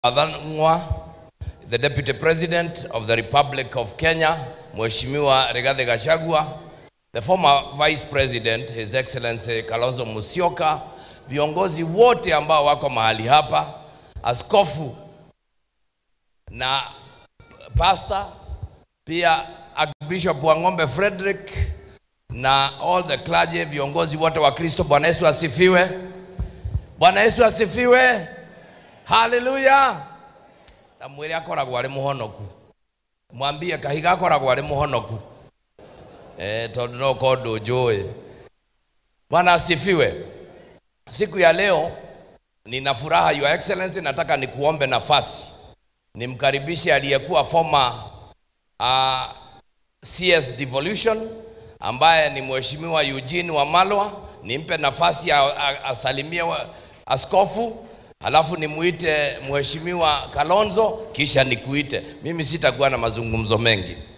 the Deputy President of the Republic of Kenya, Mheshimiwa Rigathi, the former Vice President, His Excellency Kalonzo Musyoka, viongozi wote ambao wako mahali hapa, askofu na pastor, pia Archbishop wa Ng'ombe Frederick na all the clergy, viongozi wote wa Kristo. Bwana Yesu asifiwe. Bwana Yesu asifiwe. Hallelujah. Tamwiri akoragwo ari muhonoku. Mwambie kahiga akoragwo ari muhonoku. Tondu no kondo joy. Bwana asifiwe. Siku ya leo nina furaha, Your Excellency, nataka nikuombe nafasi nimkaribishe aliyekuwa former CS Devolution ambaye ni Mheshimiwa Eugene Wamalwa. Nimpe nafasi asalimie askofu, alafu nimuite Mheshimiwa Kalonzo, kisha nikuite. Mimi sitakuwa na mazungumzo mengi.